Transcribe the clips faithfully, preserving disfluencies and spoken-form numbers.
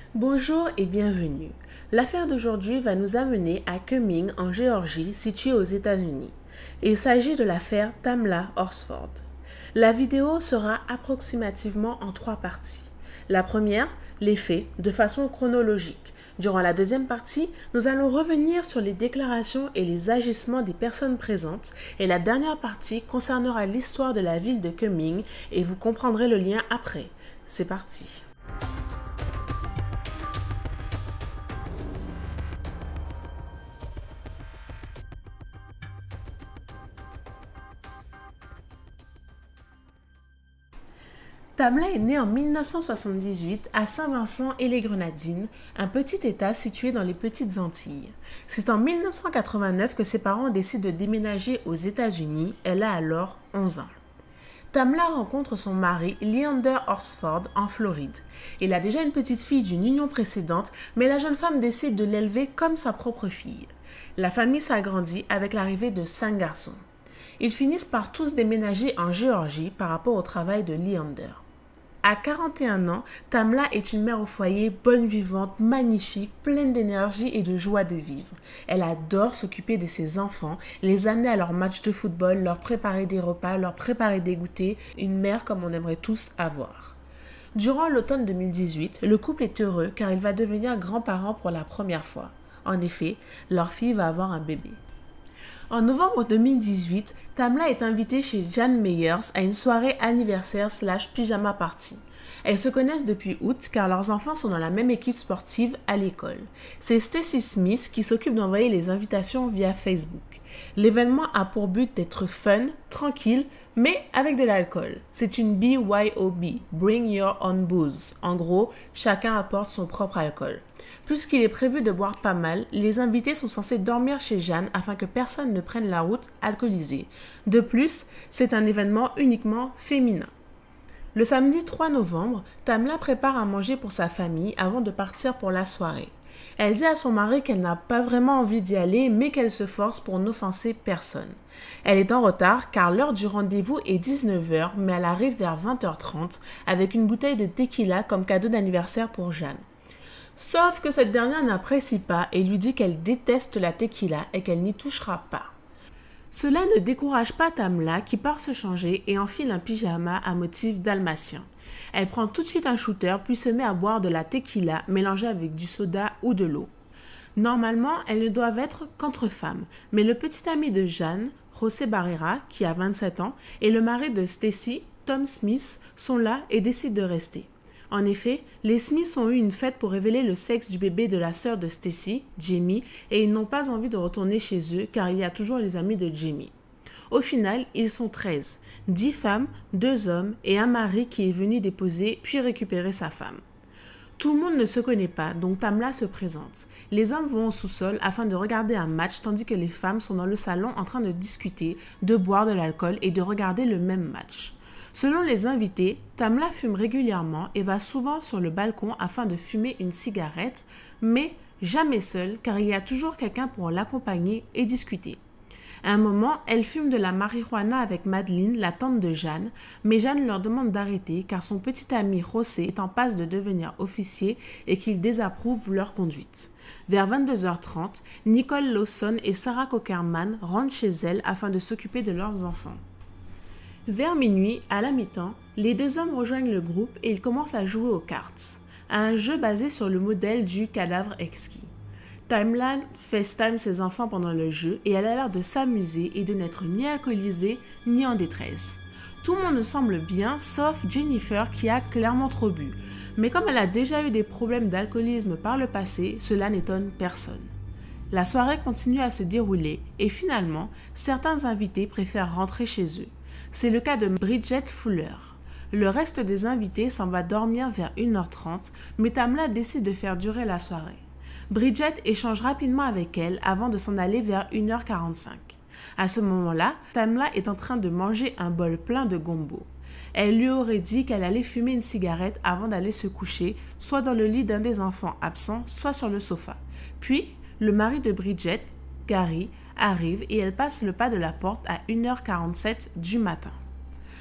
Bonjour et bienvenue. L'affaire d'aujourd'hui va nous amener à Cumming en Géorgie, située aux États-Unis. Il s'agit de l'affaire Tamla Horsford. La vidéo sera approximativement en trois parties. La première, les faits, de façon chronologique. Durant la deuxième partie, nous allons revenir sur les déclarations et les agissements des personnes présentes et la dernière partie concernera l'histoire de la ville de Cumming et vous comprendrez le lien après. C'est parti. Tamla est née en mille neuf cent soixante-dix-huit à Saint-Vincent-et-les-Grenadines, un petit état situé dans les Petites Antilles. C'est en mille neuf cent quatre-vingt-neuf que ses parents décident de déménager aux États-Unis. Elle a alors onze ans. Tamla rencontre son mari Leander Horsford en Floride. Il a déjà une petite fille d'une union précédente, mais la jeune femme décide de l'élever comme sa propre fille. La famille s'agrandit avec l'arrivée de cinq garçons. Ils finissent par tous déménager en Géorgie par rapport au travail de Leander. À quarante et un ans, Tamla est une mère au foyer, bonne vivante, magnifique, pleine d'énergie et de joie de vivre. Elle adore s'occuper de ses enfants, les amener à leurs matchs de football, leur préparer des repas, leur préparer des goûters, une mère comme on aimerait tous avoir. Durant l'automne deux mille dix-huit, le couple est heureux car il va devenir grand-parent pour la première fois. En effet, leur fille va avoir un bébé. En novembre deux mille dix-huit, Tamla est invitée chez Jan Meyers à une soirée anniversaire slash pyjama party. Elles se connaissent depuis août car leurs enfants sont dans la même équipe sportive à l'école. C'est Stacy Smith qui s'occupe d'envoyer les invitations via Facebook. L'événement a pour but d'être fun, tranquille, mais avec de l'alcool. C'est une B Y O B, Bring Your Own Booze. En gros, chacun apporte son propre alcool. Puisqu'il est prévu de boire pas mal, les invités sont censés dormir chez Jeanne afin que personne ne prenne la route alcoolisé. De plus, c'est un événement uniquement féminin. Le samedi trois novembre, Tamla prépare à manger pour sa famille avant de partir pour la soirée. Elle dit à son mari qu'elle n'a pas vraiment envie d'y aller, mais qu'elle se force pour n'offenser personne. Elle est en retard car l'heure du rendez-vous est dix-neuf heures, mais elle arrive vers vingt heures trente avec une bouteille de tequila comme cadeau d'anniversaire pour Jeanne. Sauf que cette dernière n'apprécie pas et lui dit qu'elle déteste la tequila et qu'elle n'y touchera pas. Cela ne décourage pas Tamla qui part se changer et enfile un pyjama à motif dalmatien. Elle prend tout de suite un shooter puis se met à boire de la tequila mélangée avec du soda ou de l'eau. Normalement, elles ne doivent être qu'entre femmes, mais le petit ami de Jeanne, José Barrera, qui a vingt-sept ans, et le mari de Stacy, Tom Smith, sont là et décident de rester. En effet, les Smiths ont eu une fête pour révéler le sexe du bébé de la sœur de Stacy, Jamie, et ils n'ont pas envie de retourner chez eux car il y a toujours les amis de Jamie. Au final, ils sont treize, dix femmes, deux hommes et un mari qui est venu déposer puis récupérer sa femme. Tout le monde ne se connaît pas, donc Tamla se présente. Les hommes vont au sous-sol afin de regarder un match tandis que les femmes sont dans le salon en train de discuter, de boire de l'alcool et de regarder le même match. Selon les invités, Tamla fume régulièrement et va souvent sur le balcon afin de fumer une cigarette, mais jamais seule car il y a toujours quelqu'un pour l'accompagner et discuter. À un moment, elle fume de la marijuana avec Madeleine, la tante de Jeanne, mais Jeanne leur demande d'arrêter car son petit ami José est en passe de devenir officier et qu'il désapprouve leur conduite. Vers vingt-deux heures trente, Nicole Lawson et Sarah Cockerman rentrent chez elles afin de s'occuper de leurs enfants. Vers minuit, à la mi-temps, les deux hommes rejoignent le groupe et ils commencent à jouer aux cartes, à un jeu basé sur le modèle du cadavre exquis. Tamla FaceTime ses enfants pendant le jeu et elle a l'air de s'amuser et de n'être ni alcoolisée ni en détresse. Tout le monde semble bien, sauf Jennifer qui a clairement trop bu. Mais comme elle a déjà eu des problèmes d'alcoolisme par le passé, cela n'étonne personne. La soirée continue à se dérouler et finalement, certains invités préfèrent rentrer chez eux. C'est le cas de Bridget Fuller. Le reste des invités s'en va dormir vers une heure trente, mais Tamla décide de faire durer la soirée. Bridget échange rapidement avec elle avant de s'en aller vers une heure quarante-cinq. À ce moment-là, Tamla est en train de manger un bol plein de gombo. Elle lui aurait dit qu'elle allait fumer une cigarette avant d'aller se coucher, soit dans le lit d'un des enfants absents, soit sur le sofa. Puis, le mari de Bridget, Gary, arrive et elle passe le pas de la porte à une heure quarante-sept du matin.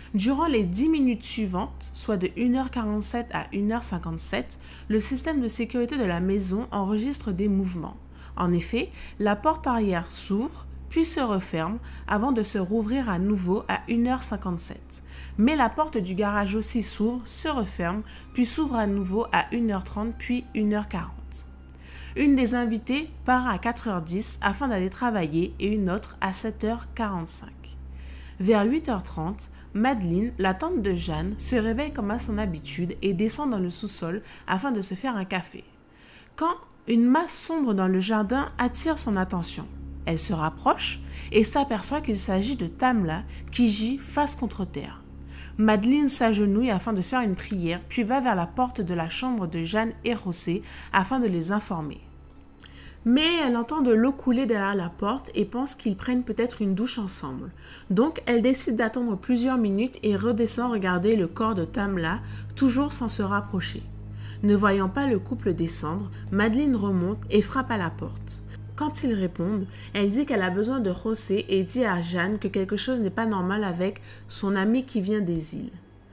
Durant les dix minutes suivantes, soit de une heure quarante-sept à une heure cinquante-sept, le système de sécurité de la maison enregistre des mouvements. En effet, la porte arrière s'ouvre, puis se referme avant de se rouvrir à nouveau à une heure cinquante-sept. Mais la porte du garage aussi s'ouvre, se referme, puis s'ouvre à nouveau à une heure trente puis une heure quarante. Une des invitées part à quatre heures dix afin d'aller travailler et une autre à sept heures quarante-cinq. Vers huit heures trente, Madeleine, la tante de Jeanne, se réveille comme à son habitude et descend dans le sous-sol afin de se faire un café. Quand une masse sombre dans le jardin attire son attention, elle se rapproche et s'aperçoit qu'il s'agit de Tamla qui gît face contre terre. Madeleine s'agenouille afin de faire une prière, puis va vers la porte de la chambre de Jeanne et José afin de les informer. Mais elle entend de l'eau couler derrière la porte et pense qu'ils prennent peut-être une douche ensemble. Donc elle décide d'attendre plusieurs minutes et redescend regarder le corps de Tamla, toujours sans se rapprocher. Ne voyant pas le couple descendre, Madeleine remonte et frappe à la porte. Quand ils répondent, elle dit qu'elle a besoin de José et dit à Jeanne que quelque chose n'est pas normal avec son ami qui vient des îles.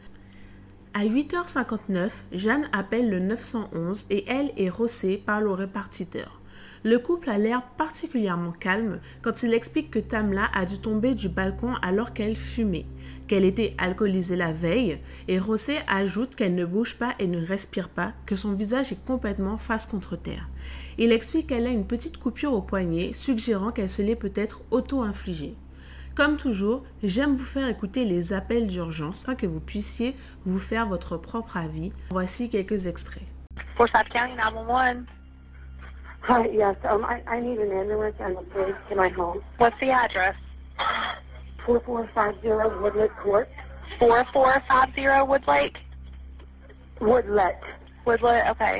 À huit heures cinquante-neuf, Jeanne appelle le neuf cent onze et elle et José parlent au répartiteur. Le couple a l'air particulièrement calme quand il explique que Tamla a dû tomber du balcon alors qu'elle fumait, qu'elle était alcoolisée la veille, et José ajoute qu'elle ne bouge pas et ne respire pas, que son visage est complètement face contre terre. Il explique qu'elle a une petite coupure au poignet, suggérant qu'elle se l'est peut-être auto-infligée. Comme toujours, j'aime vous faire écouter les appels d'urgence afin que vous puissiez vous faire votre propre avis. Voici quelques extraits. Forsyth County nine one one. Hi, yes, um, I, I need an ambulance and a police to my home. What's the address? four four five zero Woodlet Court. four four five zero Woodlake? Woodlet. Woodlet, okay.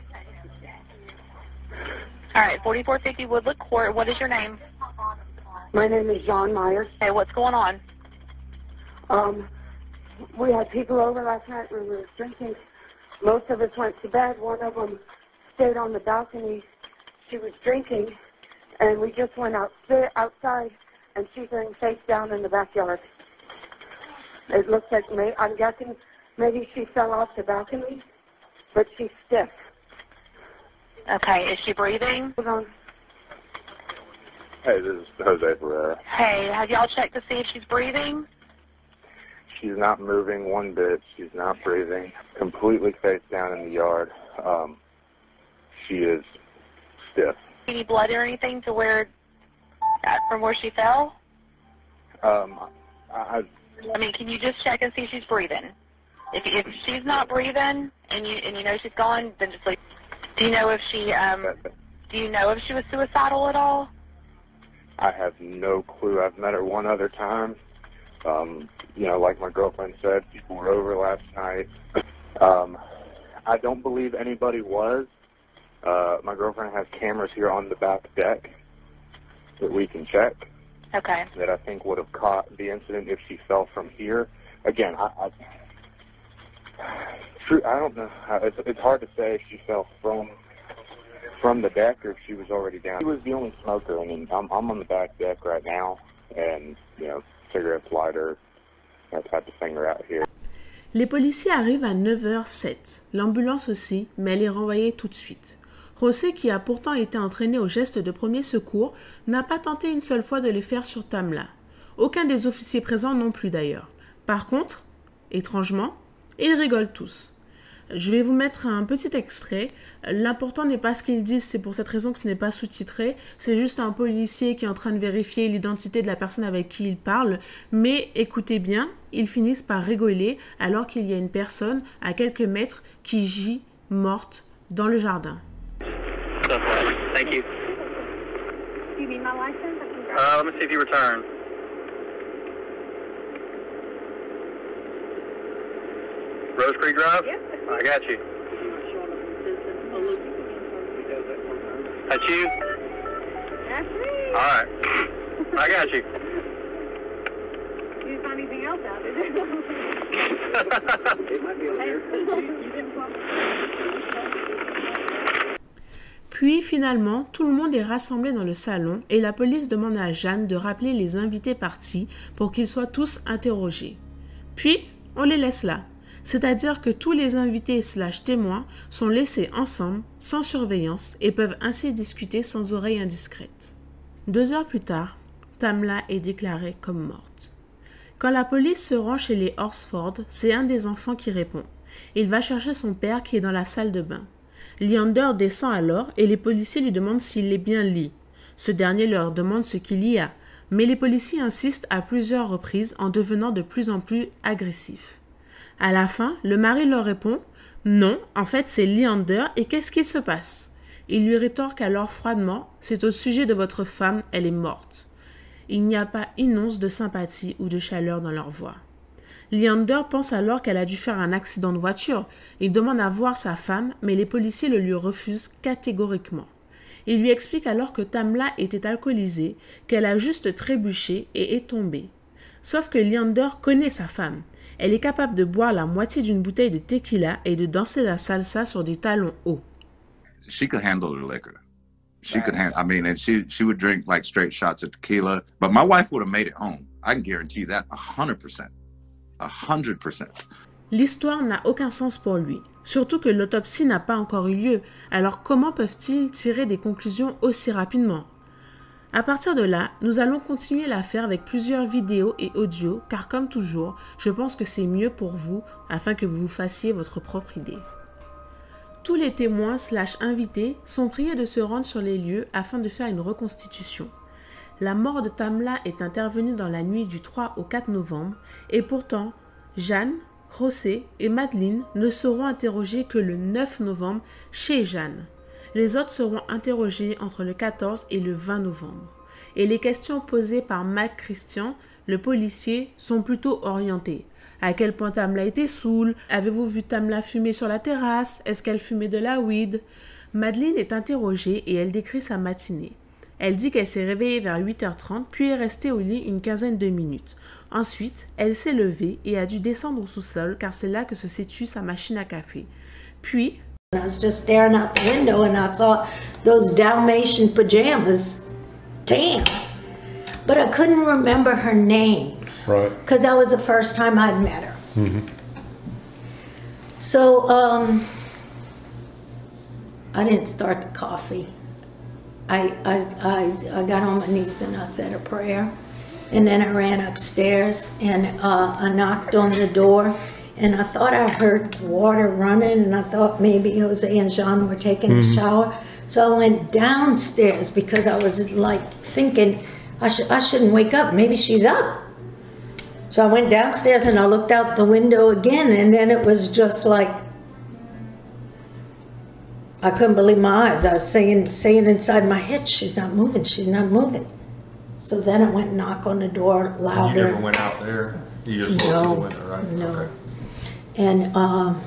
All right, forty-four fifty Woodlet Court. What is your name? My name is John Myers. Okay, what's going on? Um, we had people over last night. We were drinking. Most of us went to bed. One of them stayed on the balcony. She was drinking, and we just went out, outside, and she's laying face down in the backyard. It looks like, may, I'm guessing maybe she fell off the balcony, but she's stiff. Okay, is she breathing? Hold on. Hey, this is Jose Barrera. Hey, have y'all checked to see if she's breathing? She's not moving one bit. She's not breathing. Completely face down in the yard. Um, she is stiff. Any blood or anything to where, from where she fell? Um, I, I mean, can you just check and see if she's breathing? If if she's not breathing and you and you know she's gone, then just leave. Do you know if she um? Do you know if she was suicidal at all? I have no clue. I've met her one other time. Um, you know, like my girlfriend said, people were over last night. Um, I don't believe anybody was. Uh, my girlfriend has cameras here on the back deck that we can check. Okay. That I think would have caught the incident if she fell from here. Again, I, I, true, I don't know. It's, it's hard to say if she fell from from the deck or if she was already down. She was the only smoker. I mean, I'm, I'm on the back deck right now, and you know, cigarettes, lighter, that type of thing are out here. Les policiers arrivent à neuf heures sept, l'ambulance aussi, mais elle est renvoyée tout de suite. José, qui a pourtant été entraîné au geste de premier secours, n'a pas tenté une seule fois de les faire sur Tamla. Aucun des officiers présents non plus d'ailleurs. Par contre, étrangement, ils rigolent tous. Je vais vous mettre un petit extrait. L'important n'est pas ce qu'ils disent, c'est pour cette raison que ce n'est pas sous-titré. C'est juste un policier qui est en train de vérifier l'identité de la personne avec qui il parle. Mais écoutez bien, ils finissent par rigoler alors qu'il y a une personne à quelques mètres qui gît morte dans le jardin. Thank you. Do you need my license? Uh, let me see if you return. Rose Creek Drive? Yep. I got you. That's you? That's me. All right. I got you. You didn't find anything else out, did you? It might be over here. You didn't find Puis finalement, tout le monde est rassemblé dans le salon et la police demande à Jeanne de rappeler les invités partis pour qu'ils soient tous interrogés. Puis, on les laisse là. C'est-à-dire que tous les invités slash témoins sont laissés ensemble, sans surveillance, et peuvent ainsi discuter sans oreille indiscrète. Deux heures plus tard, Tamla est déclarée comme morte. Quand la police se rend chez les Horsford, c'est un des enfants qui répond. Il va chercher son père qui est dans la salle de bain. Leander descend alors et les policiers lui demandent s'il est bien Lee. Ce dernier leur demande ce qu'il y a, mais les policiers insistent à plusieurs reprises en devenant de plus en plus agressifs. À la fin, le mari leur répond « Non, en fait c'est Leander et qu'est-ce qui se passe ?» Il lui rétorque alors froidement « C'est au sujet de votre femme, elle est morte. » Il n'y a pas une once de sympathie ou de chaleur dans leur voix. Leander pense alors qu'elle a dû faire un accident de voiture. Il demande à voir sa femme, mais les policiers le lui refusent catégoriquement. Il lui explique alors que Tamla était alcoolisée, qu'elle a juste trébuché et est tombée. Sauf que Leander connaît sa femme. Elle est capable de boire la moitié d'une bouteille de tequila et de danser la salsa sur des talons hauts. She could handle the liquor. She could handle, I mean, and she, she would drink like straight shots of tequila. But my wife would have made it home. I can guarantee you that one hundred percent. one hundred percent. L'histoire n'a aucun sens pour lui, surtout que l'autopsie n'a pas encore eu lieu, alors comment peuvent-ils tirer des conclusions aussi rapidement? À partir de là, nous allons continuer l'affaire avec plusieurs vidéos et audios, car comme toujours, je pense que c'est mieux pour vous, afin que vous vous fassiez votre propre idée. Tous les témoins slash invités sont priés de se rendre sur les lieux afin de faire une reconstitution. La mort de Tamla est intervenue dans la nuit du trois au quatre novembre et pourtant, Jeanne, José et Madeleine ne seront interrogés que le neuf novembre chez Jeanne. Les autres seront interrogés entre le quatorze et le vingt novembre. Et les questions posées par Mac Christian, le policier, sont plutôt orientées. À quel point Tamla était saoule? Avez-vous vu Tamla fumer sur la terrasse? Est-ce qu'elle fumait de la weed? Madeleine est interrogée et elle décrit sa matinée. Elle dit qu'elle s'est réveillée vers huit heures trente, puis est restée au lit une quinzaine de minutes. Ensuite, elle s'est levée et a dû descendre au sous-sol car c'est là que se situe sa machine à café. Puis, I was just staring out the window and I saw those Dalmatian pajamas. Damn. But I couldn't remember her name. Right. Because that was the first time I'd met her. Mm-hmm. So, um, I didn't start the coffee. I, I, I, I got on my knees and I said a prayer. And then I ran upstairs and uh, I knocked on the door. And I thought I heard water running, and I thought maybe Jose and Jean were taking mm-hmm. a shower. So I went downstairs because I was like thinking, I, sh I shouldn't wake up, maybe she's up. So I went downstairs and I looked out the window again, and then it was just like, I couldn't believe my eyes. I was saying, saying inside my head, she's not moving, she's not moving. So then I went and knocked on the door louder. You never went out there? You just no, walked through the window, right? No. Okay. And um,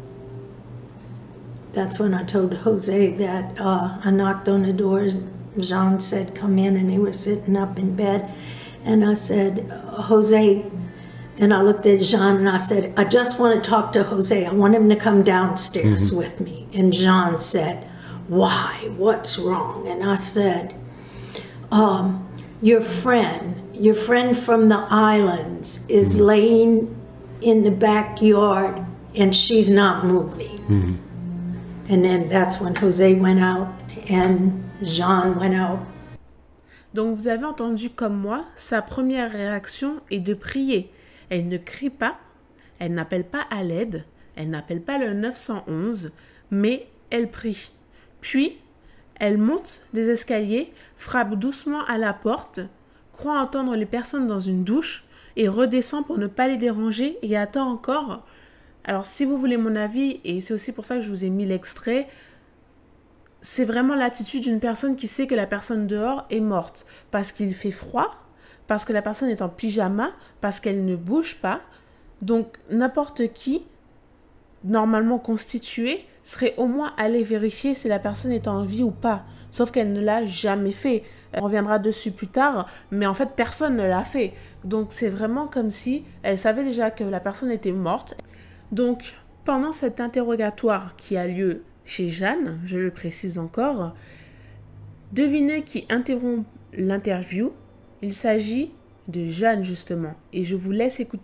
that's when I told Jose that uh, I knocked on the doors. Jean said, come in, and they were sitting up in bed. And I said, Jose, and I looked at Jean and I said, I just want to talk to Jose. I want him to come downstairs mm-hmm. with me. And Jean said, why? What's wrong? And I said, um, your friend, your friend from the islands is mm-hmm. laying in the backyard and she's not moving. Mm-hmm. And then that's when Jose went out and Jean went out. Donc vous avez entendu comme moi, sa première réaction est de prier. Elle ne crie pas, elle n'appelle pas à l'aide, elle n'appelle pas le neuf un un, mais elle prie. Puis, elle monte des escaliers, frappe doucement à la porte, croit entendre les personnes dans une douche, et redescend pour ne pas les déranger et attend encore. Alors si vous voulez mon avis, et c'est aussi pour ça que je vous ai mis l'extrait, c'est vraiment l'attitude d'une personne qui sait que la personne dehors est morte parce qu'il fait froid, parce que la personne est en pyjama, parce qu'elle ne bouge pas. Donc n'importe qui, normalement constitué, serait au moins allé vérifier si la personne est en vie ou pas, sauf qu'elle ne l'a jamais fait. On reviendra dessus plus tard, mais en fait, personne ne l'a fait. Donc, c'est vraiment comme si elle savait déjà que la personne était morte. Donc, pendant cet interrogatoire qui a lieu chez Jeanne, je le précise encore, devinez qui interrompt l'interview. Il s'agit de Jeanne, justement. Et je vous laisse écouter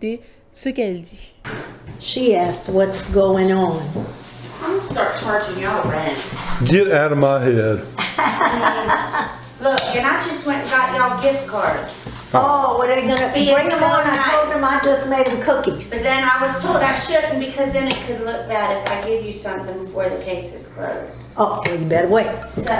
ce qu'elle dit. She asked what's going on. I'm gonna start charging y'all rent. Get out of my head. Look, and I just went and got y'all gift cards. Oh, what are they gonna Being bring them so on? I nice. told them I just made them cookies. But then I was told I shouldn't because then it could look bad if I give you something before the case is closed. Oh, well, you better wait. So,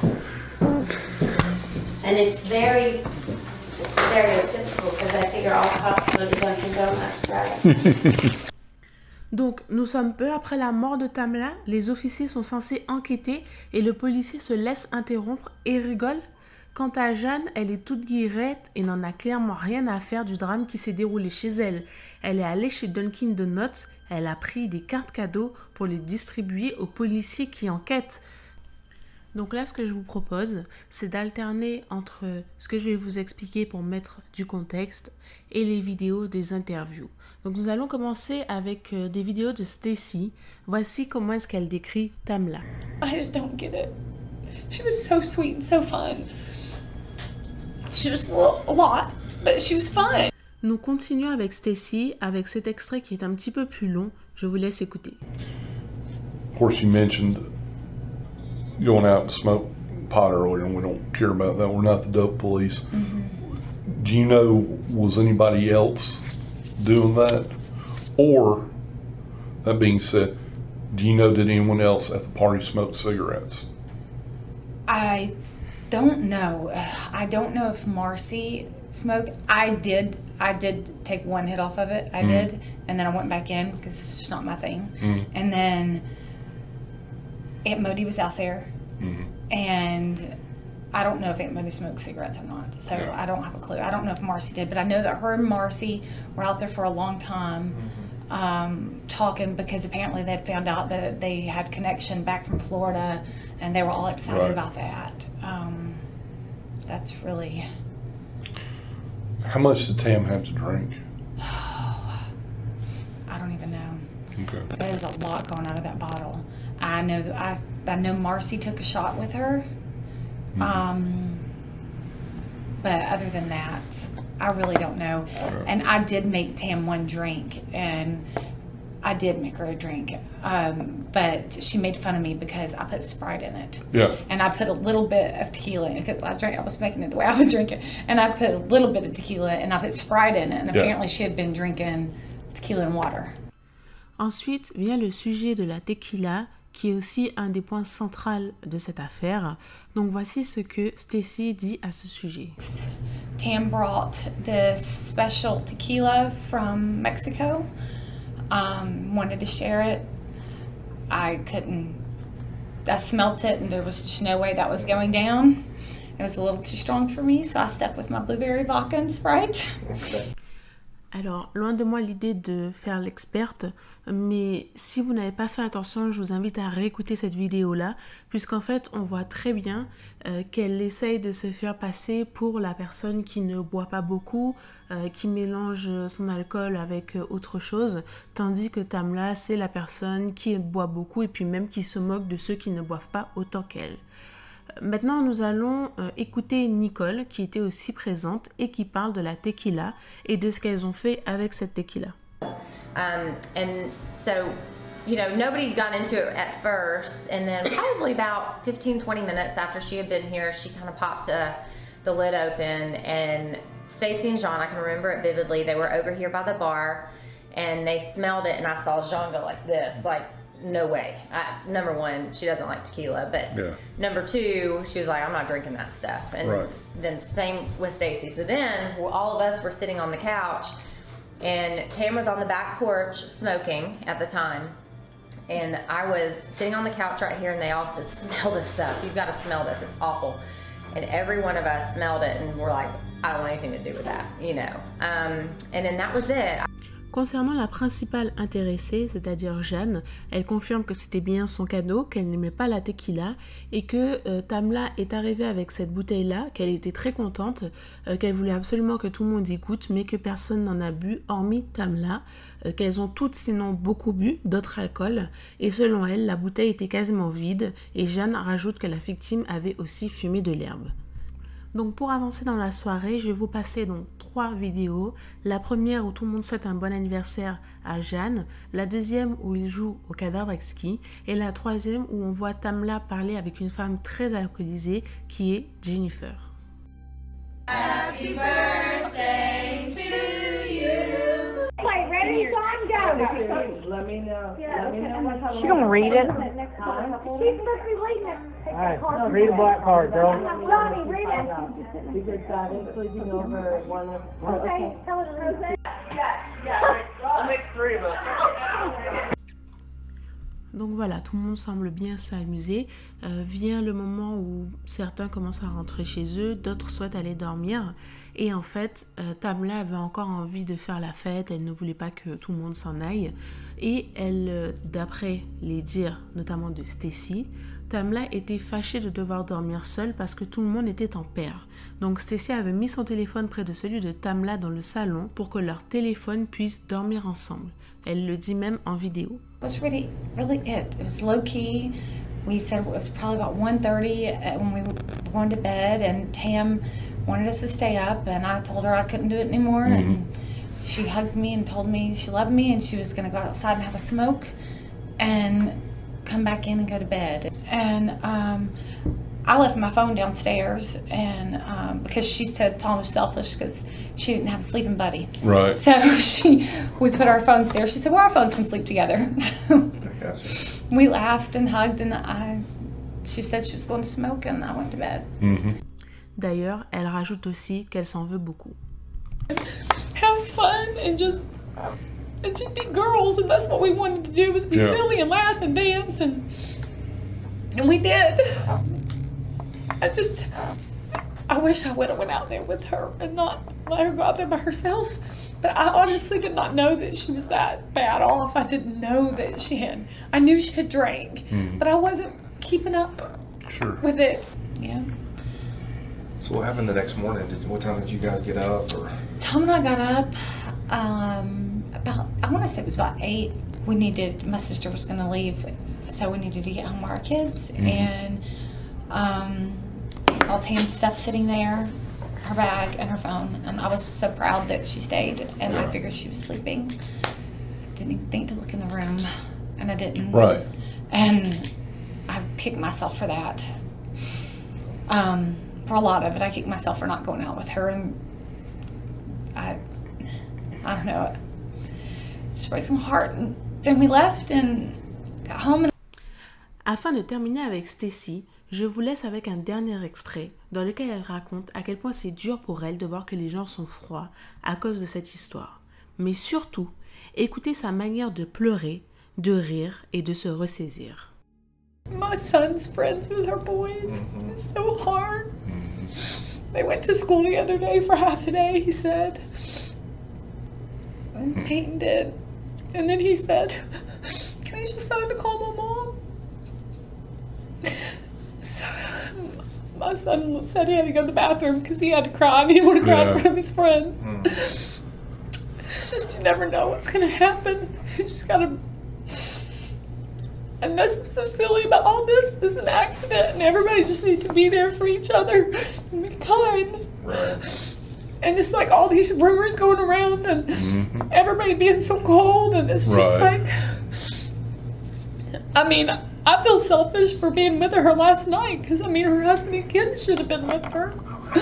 and it's very it's stereotypical because I figure all cops go to Dunkin' Donuts, right? Donc, nous sommes peu après la mort de Tamla, les officiers sont censés enquêter et le policier se laisse interrompre et rigole. Quant à Jeanne, elle est toute guillerette et n'en a clairement rien à faire du drame qui s'est déroulé chez elle. Elle est allée chez Dunkin' Donuts, elle a pris des cartes cadeaux pour les distribuer aux policiers qui enquêtent. Donc là, ce que je vous propose, c'est d'alterner entre ce que je vais vous expliquer pour mettre du contexte et les vidéos des interviews. Donc nous allons commencer avec des vidéos de Stacy. Voici comment est-ce qu'elle décrit Tamla. I just don't get it. She was so sweet and so fun. She was a, little, a lot, but she was fun. Nous continuons avec Stacy, avec cet extrait qui est un petit peu plus long. Je vous laisse écouter. Of course, you mentioned going out and smoke pot earlier, and we don't care about that. We're not the dope police. Mm-hmm. Do you know, was anybody else doing that? Or, that being said, do you know, did anyone else at the party smoke cigarettes? I don't know. I don't know if Marcy smoked. I did. I did take one hit off of it. I mm. did, and then I went back in because it's just not my thing. Mm. And then Aunt Modi was out there, mm. and I don't know if Aunt Modi smoked cigarettes or not. So yeah. I don't have a clue. I don't know if Marcy did, but I know that her and Marcy were out there for a long time. Mm-hmm. um, talking because apparently they'd found out that they had connection back from Florida and they were all excited right. about that. Um, that's really... How much did Tam have to drink? I don't even know. Okay. There's a lot going out of that bottle. I know that I, I know Marcy took a shot with her. Mm-hmm. Um, but other than that, I really don't know. Right. And I did make Tam one drink, and I did make her a drink. Um, but she made fun of me because I put Sprite in it. Yeah. And I put a little bit of tequila in it because I drank. I was making it the way I would drink it, and I put a little bit of tequila and I put Sprite in it. And apparently, yeah. she had been drinking tequila and water. Ensuite vient le sujet de la tequila, qui est aussi un des points centraux de cette affaire. Donc voici ce que Stacy dit à ce sujet. Tam brought this special tequila from Mexico. Um, wanted to share it. I couldn't, I smelt it and there was just no way that was going down. It was a little too strong for me, so I stuck with my blueberry vodka and Sprite. Alors, loin de moi l'idée de faire l'experte, mais si vous n'avez pas fait attention, je vous invite à réécouter cette vidéo-là, puisqu'en fait, on voit très bien euh, qu'elle essaye de se faire passer pour la personne qui ne boit pas beaucoup, euh, qui mélange son alcool avec euh, autre chose, tandis que Tamla, c'est la personne qui boit beaucoup et puis même qui se moque de ceux qui ne boivent pas autant qu'elle. Maintenant, nous allons euh, écouter Nicole, qui était aussi présente et qui parle de la tequila et de ce qu'elles ont fait avec cette tequila. Um, and so, you know, nobody got into it at first, and then probably about fifteen, twenty minutes after she had been here, she kind of popped uh, the lid open, and Stacy and Jean, I can remember it vividly, they were over here by the bar, and they smelled it, and I saw Jean go like this, like, no way. I, number one, she doesn't like tequila, but yeah. Number two, she was like, I'm not drinking that stuff. And right. Then same with Stacy. So then all of us were sitting on the couch, and Tam was on the back porch smoking at the time. And I was sitting on the couch right here, and they all said, smell this stuff. You've got to smell this. It's awful. And every one of us smelled it, and we're like, I don't want anything to do with that, you know. Um, and then that was it. Concernant la principale intéressée, c'est-à-dire Jeanne, elle confirme que c'était bien son cadeau, qu'elle n'aimait pas la tequila et que euh, Tamla est arrivée avec cette bouteille-là, qu'elle était très contente, euh, qu'elle voulait absolument que tout le monde y goûte, mais que personne n'en a bu, hormis Tamla, euh, qu'elles ont toutes sinon beaucoup bu d'autres alcools, et selon elle, la bouteille était quasiment vide, et Jeanne rajoute que la victime avait aussi fumé de l'herbe. Donc pour avancer dans la soirée, je vais vous passer donc trois vidéos. La première où tout le monde souhaite un bon anniversaire à Jeanne, la deuxième où il joue au cadavre exquis et la troisième où on voit Tamla parler avec une femme très alcoolisée qui est Jennifer. Happy birthday to you. Wait, ready, Sean, go. Let me know. Yeah, Let me know what time. She gonna read it. She's supposed to be reading it. All right, read a black card, girl. Johnny, read it. We just got it, sleeping over one of. Okay, tell us, Roseanne. Yeah, yeah. I'll make three of us. Donc voilà, tout le monde semble bien s'amuser. Euh, vient le moment où certains commencent à rentrer chez eux, d'autres souhaitent aller dormir. Et en fait, euh, Tamla avait encore envie de faire la fête, elle ne voulait pas que tout le monde s'en aille. Et elle, euh, d'après les dires notamment de Stacy, Tamla était fâchée de devoir dormir seule parce que tout le monde était en paire. Donc Stacy avait mis son téléphone près de celui de Tamla dans le salon pour que leur téléphone puisse dormir ensemble. Elle le dit même en vidéo. It was really, really it. It was low key. We said it was probably about one thirty when we were going to bed, and Tam wanted us to stay up, and I told her I couldn't do it anymore. Mm-hmm. And she hugged me and told me she loved me, and she was going to go outside and have a smoke, and come back in and go to bed. And um, I left my phone downstairs, and um, because she said Tom was selfish because she didn't have a sleeping buddy. Right. So she, we put our phones there. She said, "Well, our phones can sleep together." So we laughed and hugged, and I, she said she was going to smoke, and I went to bed. Mm-hmm. D'ailleurs, elle rajoute aussi qu'elle s'en veut beaucoup. Have fun and just and just be girls, and that's what we wanted to do, was be yeah. silly and laugh and dance, and and we did. I just, I wish I would have went out there with her and not let her go out there by herself. But I honestly did not know that she was that bad off. I didn't know that she had, I knew she had drank, mm. but I wasn't keeping up sure. with it. Yeah. So what happened the next morning? Did, what time did you guys get up? Or? Tom and I got up um, about, I want to say it was about eight. We needed, my sister was going to leave, so we needed to get home with our kids. Mm-hmm. And um, I saw Tam's stuff sitting there, her bag and her phone, and I was so proud that she stayed, and yeah. I figured she was sleeping. Didn't even think to look in the room, and I didn't. Right. And I kicked myself for that. Um, for a lot of it, I kicked myself for not going out with her, and I, I don't know, it just breaks my heart. And then we left and got home. And Afin de terminer avec Stacy, je vous laisse avec un dernier extrait dans lequel elle raconte à quel point c'est dur pour elle de voir que les gens sont froids à cause de cette histoire. Mais surtout, écoutez sa manière de pleurer, de rire et de se ressaisir. My son's friends with her boys. Mm-hmm. It's so hard. Mm-hmm. They went to school the other day for half a day, he said. And Peyton did. And then he said, "Can I use your phone to call my mom?" So my son said he had to go to the bathroom because he had to cry. He didn't want to cry yeah. in front of his friends. Mm. It's just, you never know what's going to happen. You just got to... And that's so silly about all this. This is an accident, and everybody just needs to be there for each other and be kind. Right. And it's like all these rumors going around, and mm-hmm. everybody being so cold, and it's just right. like... I mean... I feel selfish for being with her last night, because, I mean, her husband and kids should have been with her.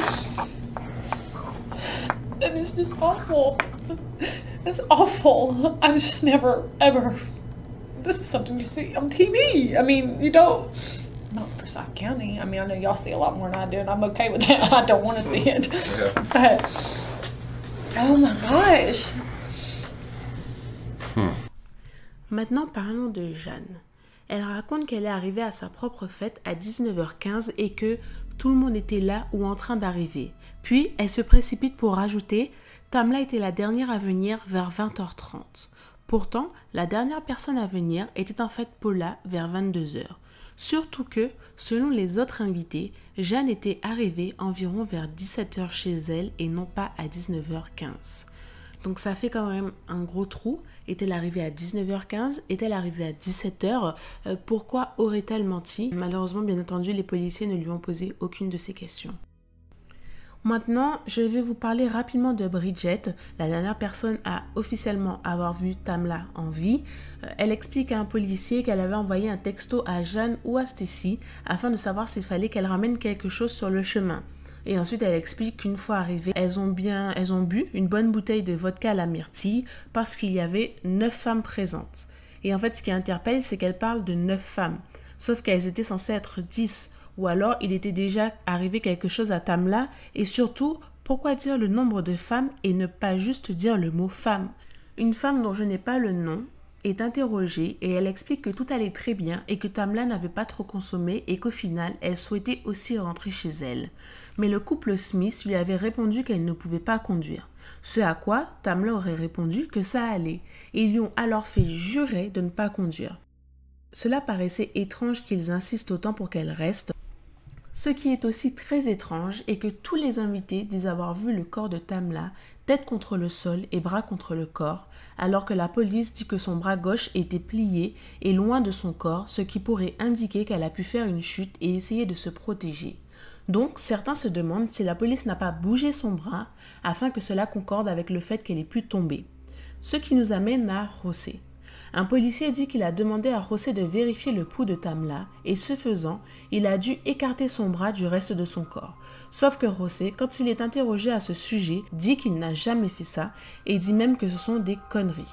And it's just awful. It's awful. I've just never, ever... This is something you see on T V. I mean, you don't... Not for Forsyth County. I mean, I know y'all see a lot more than I do, and I'm okay with that. I don't want to see it. Yeah. But, oh my gosh. Hmm. Maintenant, parlons de Jeanne. Elle raconte qu'elle est arrivée à sa propre fête à dix-neuf heures quinze et que tout le monde était là ou en train d'arriver. Puis, elle se précipite pour rajouter « Tamla était la dernière à venir vers vingt heures trente. » Pourtant, la dernière personne à venir était en fait Paula vers vingt-deux heures. Surtout que, selon les autres invités, Jeanne était arrivée environ vers dix-sept heures chez elle et non pas à dix-neuf heures quinze. Donc ça fait quand même un gros trou. Est-elle arrivée à dix-neuf heures quinze? Est-elle arrivée à dix-sept heures? euh, Pourquoi aurait-elle menti? Malheureusement, bien entendu, les policiers ne lui ont posé aucune de ces questions. Maintenant, je vais vous parler rapidement de Bridget, la dernière personne à officiellement avoir vu Tamla en vie. Elle explique à un policier qu'elle avait envoyé un texto à Jeanne ou à Stacy afin de savoir s'il fallait qu'elle ramène quelque chose sur le chemin. Et ensuite, elle explique qu'une fois arrivées, elles ont bien, elles ont bu une bonne bouteille de vodka à la myrtille parce qu'il y avait neuf femmes présentes. Et en fait, ce qui interpelle, c'est qu'elle parle de neuf femmes, sauf qu'elles étaient censées être dix. Ou alors, il était déjà arrivé quelque chose à Tamla. Et surtout, pourquoi dire le nombre de femmes et ne pas juste dire le mot femme? Une femme dont je n'ai pas le nom est interrogée et elle explique que tout allait très bien et que Tamla n'avait pas trop consommé et qu'au final, elle souhaitait aussi rentrer chez elle. Mais le couple Smith lui avait répondu qu'elle ne pouvait pas conduire. Ce à quoi Tamla aurait répondu que ça allait. Et ils lui ont alors fait jurer de ne pas conduire. Cela paraissait étrange qu'ils insistent autant pour qu'elle reste. Ce qui est aussi très étrange est que tous les invités disent avoir vu le corps de Tamla, tête contre le sol et bras contre le corps, alors que la police dit que son bras gauche était plié et loin de son corps, ce qui pourrait indiquer qu'elle a pu faire une chute et essayer de se protéger. Donc, certains se demandent si la police n'a pas bougé son bras afin que cela concorde avec le fait qu'elle ait pu tomber. Ce qui nous amène à José. Un policier dit qu'il a demandé à José de vérifier le pouls de Tamla et ce faisant, il a dû écarter son bras du reste de son corps. Sauf que José, quand il est interrogé à ce sujet, dit qu'il n'a jamais fait ça et dit même que ce sont des conneries.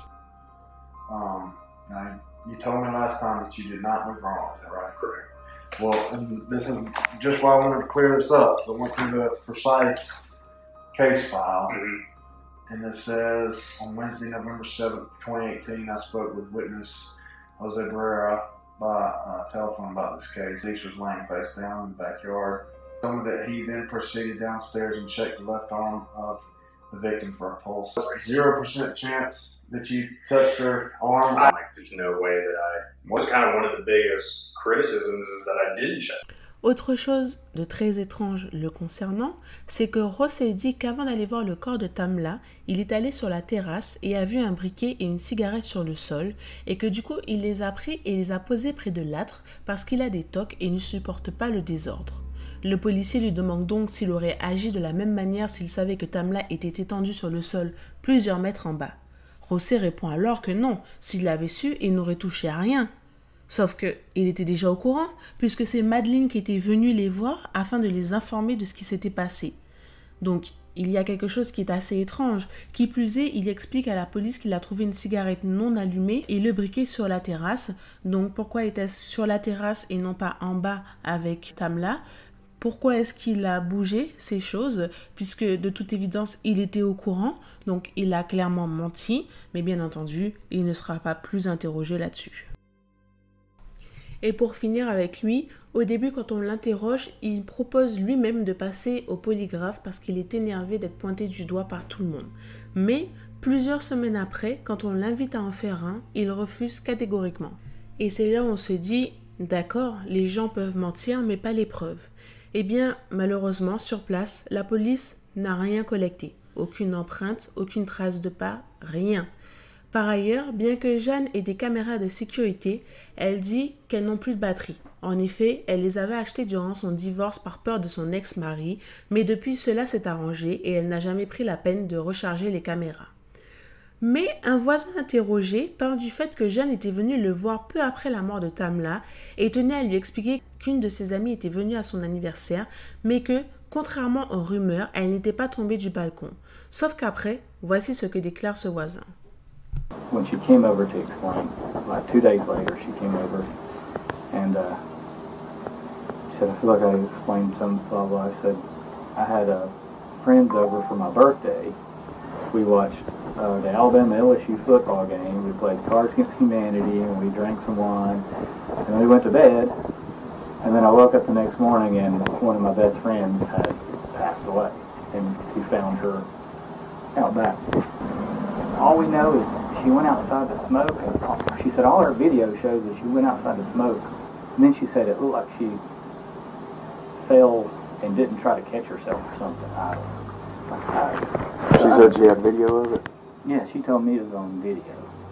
Um, now, you told me last time that you did not move wrong, is that right? Correct. Well, and this is just why I wanted to clear this up. So I went through the precise case file. Mm-hmm. And it says, on Wednesday, November seventh, twenty eighteen, I spoke with witness Jose Barrera by uh, telephone about this case. East was laying face down in the backyard. Told me that he then proceeded downstairs and checked the left arm of the victim for a pulse. Zero percent chance that you touched her arm? Like, there's no way that I... What's kind of one of the biggest criticisms is that I didn't check. Autre chose de très étrange le concernant, c'est que José dit qu'avant d'aller voir le corps de Tamla, il est allé sur la terrasse et a vu un briquet et une cigarette sur le sol et que du coup il les a pris et les a posés près de l'âtre parce qu'il a des tocs et ne supporte pas le désordre. Le policier lui demande donc s'il aurait agi de la même manière s'il savait que Tamla était étendue sur le sol plusieurs mètres en bas. José répond alors que non, s'il l'avait su, il n'aurait touché à rien. Sauf qu'il était déjà au courant, puisque c'est Madeleine qui était venue les voir afin de les informer de ce qui s'était passé. Donc, il y a quelque chose qui est assez étrange. Qui plus est, il explique à la police qu'il a trouvé une cigarette non allumée et le briquet sur la terrasse. Donc, pourquoi était-ce sur la terrasse et non pas en bas avec Tamla? Pourquoi est-ce qu'il a bougé ces choses? Puisque de toute évidence, il était au courant. Donc, il a clairement menti. Mais bien entendu, il ne sera pas plus interrogé là-dessus. Et pour finir avec lui, au début quand on l'interroge, il propose lui-même de passer au polygraphe parce qu'il est énervé d'être pointé du doigt par tout le monde. Mais plusieurs semaines après, quand on l'invite à en faire un, il refuse catégoriquement. Et c'est là où on se dit, d'accord, les gens peuvent mentir mais pas les preuves. Eh bien, malheureusement, sur place, la police n'a rien collecté. Aucune empreinte, aucune trace de pas, rien. Par ailleurs, bien que Jeanne ait des caméras de sécurité, elle dit qu'elles n'ont plus de batterie. En effet, elle les avait achetées durant son divorce par peur de son ex-mari, mais depuis cela s'est arrangé et elle n'a jamais pris la peine de recharger les caméras. Mais un voisin interrogé parle du fait que Jeanne était venue le voir peu après la mort de Tamla et tenait à lui expliquer qu'une de ses amies était venue à son anniversaire, mais que, contrairement aux rumeurs, elle n'était pas tombée du balcon. Sauf qu'après, voici ce que déclare ce voisin. When she came over to explain, like two days later, she came over and uh, she said, I feel like I explained some blah blah. I said, I had uh, friends over for my birthday. We watched uh, the Alabama L S U football game. We played Cards Against Humanity and we drank some wine. And then we went to bed. And then I woke up the next morning and one of my best friends had passed away. And we found her out back. All we know is she went outside to smoke, and she said all her video shows that she went outside to smoke, and then she said it looked like she fell and didn't try to catch herself or something. I don't know. Like, I, she said she had video of it? Yeah, she told me it was on video.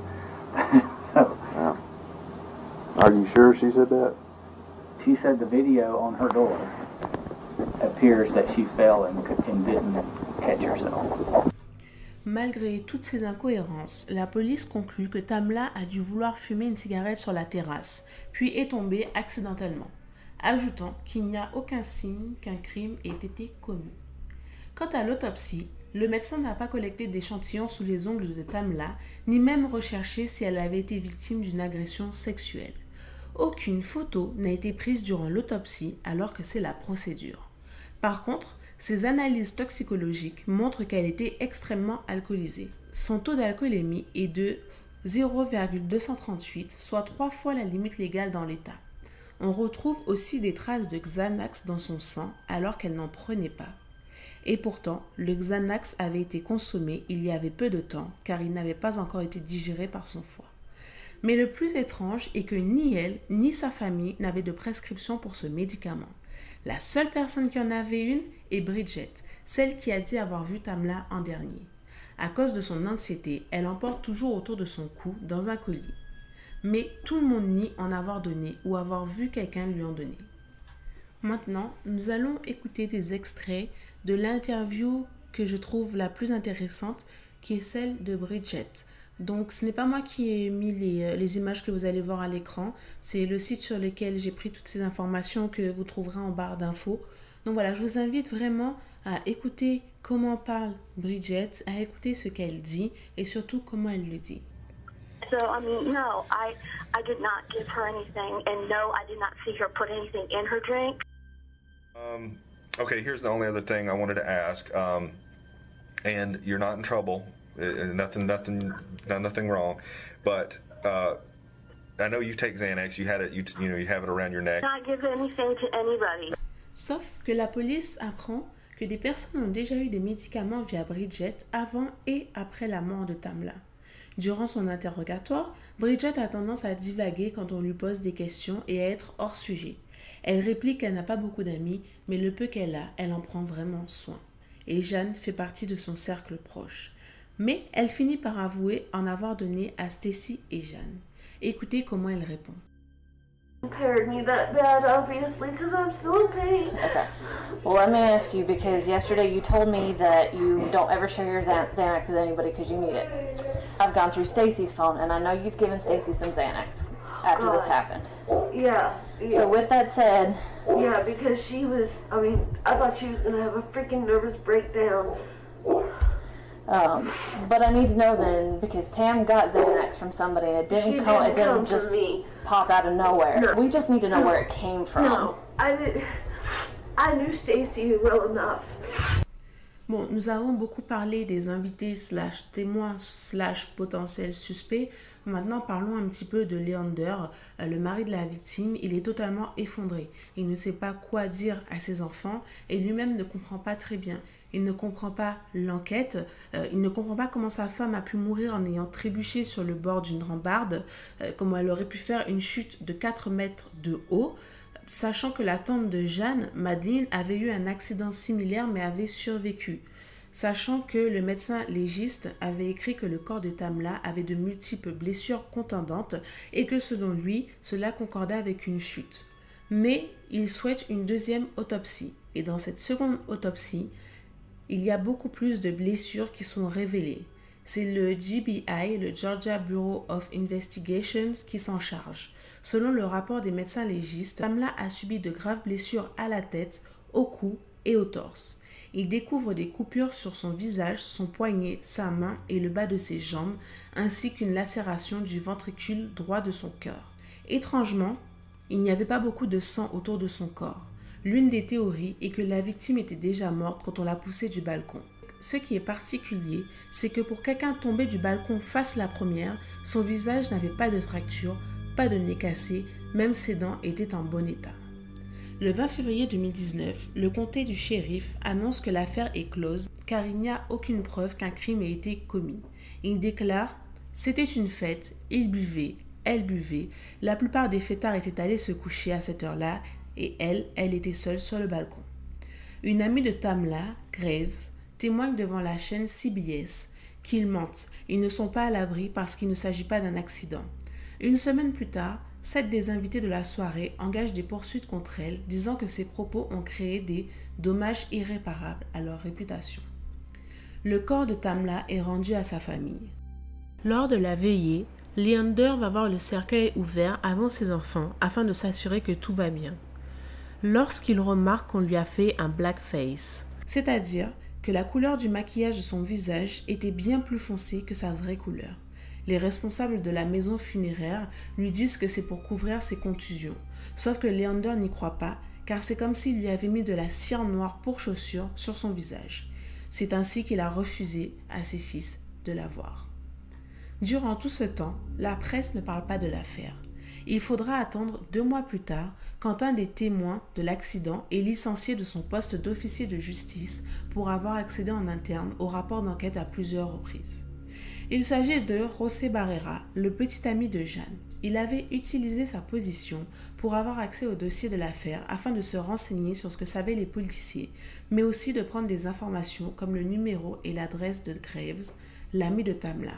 So, yeah. Are you sure she said that? She said the video on her door at appears that she fell and, and didn't catch herself. Malgré toutes ces incohérences, la police conclut que Tamla a dû vouloir fumer une cigarette sur la terrasse, puis est tombée accidentellement, ajoutant qu'il n'y a aucun signe qu'un crime ait été commis. Quant à l'autopsie, le médecin n'a pas collecté d'échantillons sous les ongles de Tamla, ni même recherché si elle avait été victime d'une agression sexuelle. Aucune photo n'a été prise durant l'autopsie alors que c'est la procédure. Par contre, ses analyses toxicologiques montrent qu'elle était extrêmement alcoolisée. Son taux d'alcoolémie est de zéro virgule deux cent trente-huit, soit trois fois la limite légale dans l'État. On retrouve aussi des traces de Xanax dans son sang alors qu'elle n'en prenait pas. Et pourtant, le Xanax avait été consommé il y avait peu de temps car il n'avait pas encore été digéré par son foie. Mais le plus étrange est que ni elle ni sa famille n'avaient de prescription pour ce médicament. La seule personne qui en avait une est Bridget, celle qui a dit avoir vu Tamla en dernier. À cause de son anxiété, elle en porte toujours autour de son cou dans un collier. Mais tout le monde nie en avoir donné ou avoir vu quelqu'un lui en donner. Maintenant, nous allons écouter des extraits de l'interview que je trouve la plus intéressante, qui est celle de Bridget. Donc, ce n'est pas moi qui ai mis les, les images que vous allez voir à l'écran. C'est le site sur lequel j'ai pris toutes ces informations que vous trouverez en barre d'infos. Donc voilà, je vous invite vraiment à écouter comment parle Bridget, à écouter ce qu'elle dit et surtout comment elle le dit. So, I mean, no, I, I did not give her anything, and no, I did not see her put anything in her drink. Um, okay, here's the only other thing I wanted to ask. Um, and you're not in trouble. Uh, nothing, nothing, no, nothing wrong. But uh, I know you take Xanax. You had it. You, you know, you have it around your neck. Not give anything to anybody. Sauf que la police apprend que des personnes ont déjà eu des médicaments via Bridget avant et après la mort de Tamla. Durant son interrogatoire, Bridget a tendance à divaguer quand on lui pose des questions et à être hors sujet. Elle réplique qu'elle n'a pas beaucoup d'amis, mais le peu qu'elle a, elle en prend vraiment soin. Et Jeanne fait partie de son cercle proche. Mais elle finit par avouer en avoir donné à Stacy et Jeanne. Écoutez comment elle répond. Impaired me that bad, obviously, because I'm still in pain. Okay. Well, let me ask you, because yesterday you told me that you don't ever share your Xan- Xanax with anybody because you need it. I've gone through Stacy's phone, and I know you've given Stacy some Xanax after this happened. Yeah, yeah. So with that said... Yeah, because she was, I mean, I thought she was going to have a freaking nervous breakdown. Um, but I need to know then, because Tam got Xanax from somebody, and it didn't, She come, didn't it didn't come just from me. pop out of nowhere. No. We just need to know No. where it came from. No, I did. I knew Stacy well enough. Bon, nous avons beaucoup parlé des invités slash témoins slash potentiels suspects. Maintenant, parlons un petit peu de Leander, euh, le mari de la victime. Il est totalement effondré. Il ne sait pas quoi dire à ses enfants et lui-même ne comprend pas très bien. Il ne comprend pas l'enquête, euh, il ne comprend pas comment sa femme a pu mourir en ayant trébuché sur le bord d'une rambarde, euh, comment elle aurait pu faire une chute de quatre mètres de haut, sachant que la tante de Jeanne, Madeleine, avait eu un accident similaire mais avait survécu, sachant que le médecin légiste avait écrit que le corps de Tamla avait de multiples blessures contendantes et que selon lui, cela concordait avec une chute. Mais il souhaite une deuxième autopsie et dans cette seconde autopsie, il y a beaucoup plus de blessures qui sont révélées. C'est le G B I, le Georgia Bureau of Investigations, qui s'en charge. Selon le rapport des médecins légistes, Tamla a subi de graves blessures à la tête, au cou et au torse. Il découvre des coupures sur son visage, son poignet, sa main et le bas de ses jambes, ainsi qu'une lacération du ventricule droit de son cœur. Étrangement, il n'y avait pas beaucoup de sang autour de son corps. L'une des théories est que la victime était déjà morte quand on l'a poussée du balcon. Ce qui est particulier, c'est que pour quelqu'un tombé du balcon face la première, son visage n'avait pas de fracture, pas de nez cassé, même ses dents étaient en bon état. Le vingt février deux mille dix-neuf, le comté du shérif annonce que l'affaire est close car il n'y a aucune preuve qu'un crime ait été commis. Il déclare « C'était une fête, ils buvaient, elle buvait, la plupart des fêtards étaient allés se coucher à cette heure-là et elle, elle était seule sur le balcon. » Une amie de Tamla, Graves, témoigne devant la chaîne C B S qu'ils mentent, ils ne sont pas à l'abri parce qu'il ne s'agit pas d'un accident. Une semaine plus tard, sept des invités de la soirée engagent des poursuites contre elle, disant que ses propos ont créé des dommages irréparables à leur réputation. Le corps de Tamla est rendu à sa famille. Lors de la veillée, Leander va voir le cercueil ouvert avant ses enfants afin de s'assurer que tout va bien. Lorsqu'il remarque qu'on lui a fait un blackface, c'est-à-dire que la couleur du maquillage de son visage était bien plus foncée que sa vraie couleur. Les responsables de la maison funéraire lui disent que c'est pour couvrir ses contusions, sauf que Leander n'y croit pas car c'est comme s'il lui avait mis de la cire noire pour chaussure sur son visage. C'est ainsi qu'il a refusé à ses fils de la voir. Durant tout ce temps, la presse ne parle pas de l'affaire. Il faudra attendre deux mois plus tard quand un des témoins de l'accident est licencié de son poste d'officier de justice pour avoir accédé en interne au rapport d'enquête à plusieurs reprises. Il s'agit de José Barrera, le petit ami de Jeanne. Il avait utilisé sa position pour avoir accès au dossier de l'affaire afin de se renseigner sur ce que savaient les policiers, mais aussi de prendre des informations comme le numéro et l'adresse de Graves, l'ami de Tamla.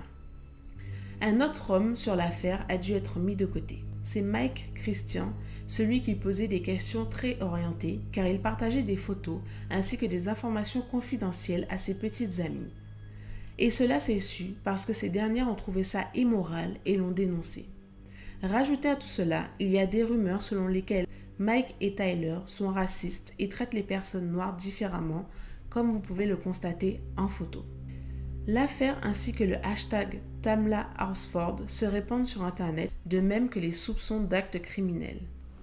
Un autre homme sur l'affaire a dû être mis de côté. C'est Mike Christian, celui qui posait des questions très orientées car il partageait des photos ainsi que des informations confidentielles à ses petites amies. Et cela s'est su parce que ces dernières ont trouvé ça immoral et l'ont dénoncé. Rajouté à tout cela, il y a des rumeurs selon lesquelles Mike et Tyler sont racistes et traitent les personnes noires différemment, comme vous pouvez le constater en photo. L'affaire ainsi que le hashtag Tamla Horsford se répandent sur Internet, de même que les soupçons d'actes criminels.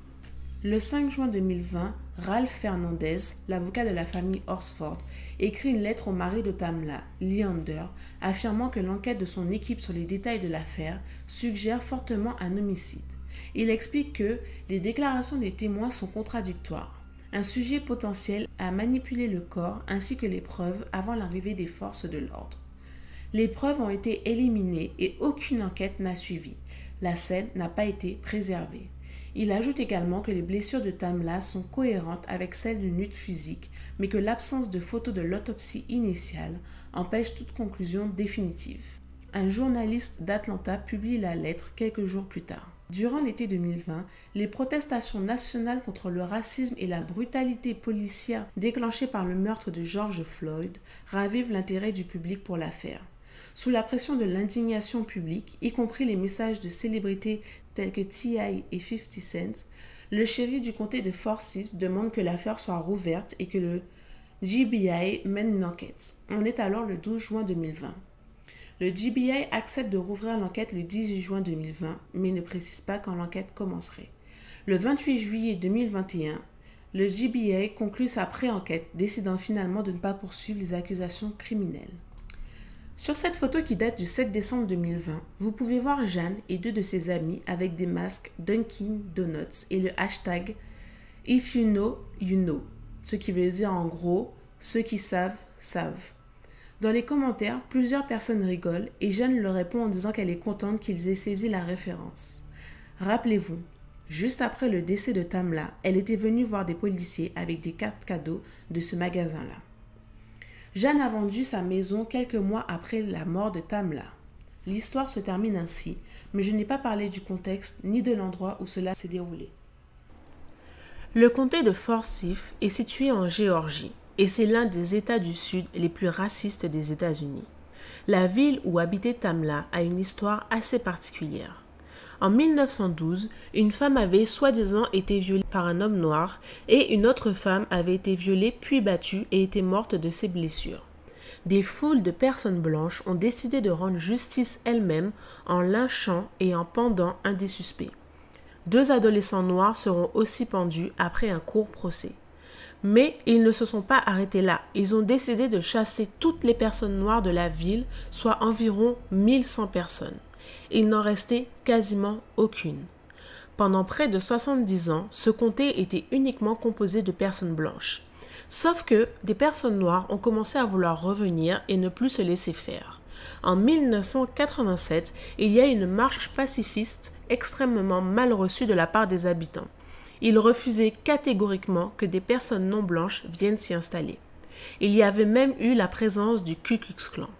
Le cinq juin deux mille vingt, Ralph Fernandez, l'avocat de la famille Horsford, écrit une lettre au mari de Tamla, Leander, affirmant que l'enquête de son équipe sur les détails de l'affaire suggère fortement un homicide. Il explique que les déclarations des témoins sont contradictoires, un sujet potentiel à manipuler le corps ainsi que les preuves avant l'arrivée des forces de l'ordre. Les preuves ont été éliminées et aucune enquête n'a suivi. La scène n'a pas été préservée. Il ajoute également que les blessures de Tamla sont cohérentes avec celles d'une lutte physique, mais que l'absence de photos de l'autopsie initiale empêche toute conclusion définitive. Un journaliste d'Atlanta publie la lettre quelques jours plus tard. Durant l'été deux mille vingt, les protestations nationales contre le racisme et la brutalité policière déclenchées par le meurtre de George Floyd ravivent l'intérêt du public pour l'affaire. Sous la pression de l'indignation publique, y compris les messages de célébrités tels que T I et cinquante cent, le shérif du comté de Forsyth demande que l'affaire soit rouverte et que le G B I mène une enquête. On est alors le douze juin deux mille vingt. Le G B I accepte de rouvrir l'enquête le dix-huit juin deux mille vingt, mais ne précise pas quand l'enquête commencerait. Le vingt-huit juillet deux mille vingt et un, le G B I conclut sa pré-enquête, décidant finalement de ne pas poursuivre les accusations criminelles. Sur cette photo qui date du sept décembre deux mille vingt, vous pouvez voir Jeanne et deux de ses amis avec des masques Dunkin' Donuts et le hashtag If you know, you know, ce qui veut dire en gros « ceux qui savent, savent ». Dans les commentaires, plusieurs personnes rigolent et Jeanne leur répond en disant qu'elle est contente qu'ils aient saisi la référence. Rappelez-vous, juste après le décès de Tamla, elle était venue voir des policiers avec des cartes cadeaux de ce magasin-là. Jeanne a vendu sa maison quelques mois après la mort de Tamla. L'histoire se termine ainsi, mais je n'ai pas parlé du contexte ni de l'endroit où cela s'est déroulé. Le comté de Forsyth est situé en Géorgie et c'est l'un des États du Sud les plus racistes des États-Unis. La ville où habitait Tamla a une histoire assez particulière. En mille neuf cent douze, une femme avait soi-disant été violée par un homme noir et une autre femme avait été violée puis battue et était morte de ses blessures. Des foules de personnes blanches ont décidé de rendre justice elles-mêmes en lynchant et en pendant un des suspects. Deux adolescents noirs seront aussi pendus après un court procès. Mais ils ne se sont pas arrêtés là. Ils ont décidé de chasser toutes les personnes noires de la ville, soit environ mille cent personnes. Il n'en restait quasiment aucune. Pendant près de soixante-dix ans, ce comté était uniquement composé de personnes blanches. Sauf que des personnes noires ont commencé à vouloir revenir et ne plus se laisser faire. En mille neuf cent quatre-vingt-sept, il y a une marche pacifiste extrêmement mal reçue de la part des habitants. Ils refusaient catégoriquement que des personnes non blanches viennent s'y installer. Il y avait même eu la présence du Ku Klux Klan.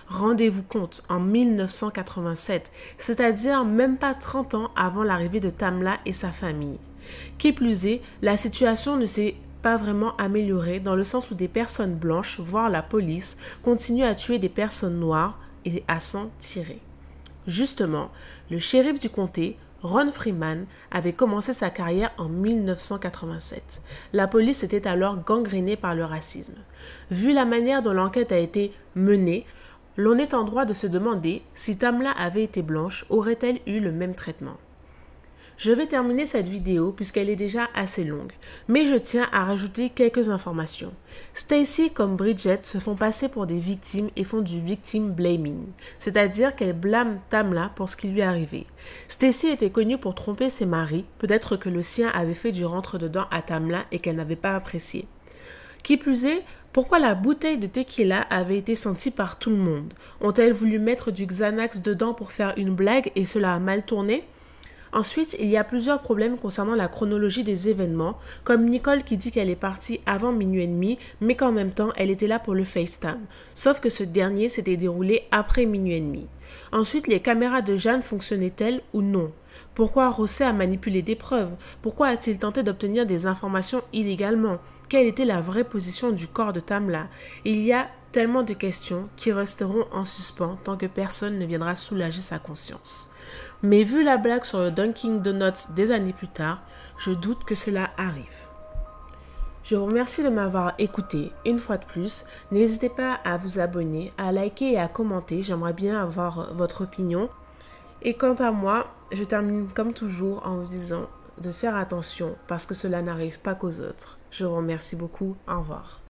Rendez-vous compte, en mille neuf cent quatre-vingt-sept, c'est-à-dire même pas trente ans avant l'arrivée de Tamla et sa famille. Qui plus est, la situation ne s'est pas vraiment améliorée dans le sens où des personnes blanches, voire la police, continuent à tuer des personnes noires et à s'en tirer. Justement, le shérif du comté, Ron Freeman, avait commencé sa carrière en mille neuf cent quatre-vingt-sept. La police était alors gangrénée par le racisme. Vu la manière dont l'enquête a été menée, l'on est en droit de se demander si Tamla avait été blanche, aurait-elle eu le même traitement? Je vais terminer cette vidéo puisqu'elle est déjà assez longue, mais je tiens à rajouter quelques informations. Stacy comme Bridget se font passer pour des victimes et font du victim blaming, c'est-à-dire qu'elles blâment Tamla pour ce qui lui est arrivé. Stacy était connue pour tromper ses maris, peut-être que le sien avait fait du rentre-dedans à Tamla et qu'elle n'avait pas apprécié. Qui plus est, pourquoi la bouteille de tequila avait été sentie par tout le monde? Ont-elles voulu mettre du Xanax dedans pour faire une blague et cela a mal tourné? Ensuite, il y a plusieurs problèmes concernant la chronologie des événements, comme Nicole qui dit qu'elle est partie avant minuit et demi, mais qu'en même temps, elle était là pour le FaceTime. Sauf que ce dernier s'était déroulé après minuit et demi. Ensuite, les caméras de Jeanne fonctionnaient-elles ou non? Pourquoi Rosset a manipulé des preuves? Pourquoi a-t-il tenté d'obtenir des informations illégalement? Quelle était la vraie position du corps de Tamla? Il y a tellement de questions qui resteront en suspens tant que personne ne viendra soulager sa conscience. Mais vu la blague sur le Dunkin' Donuts des années plus tard, je doute que cela arrive. Je vous remercie de m'avoir écouté une fois de plus. N'hésitez pas à vous abonner, à liker et à commenter. J'aimerais bien avoir votre opinion. Et quant à moi, je termine comme toujours en vous disant de faire attention parce que cela n'arrive pas qu'aux autres. Je vous remercie beaucoup. Au revoir.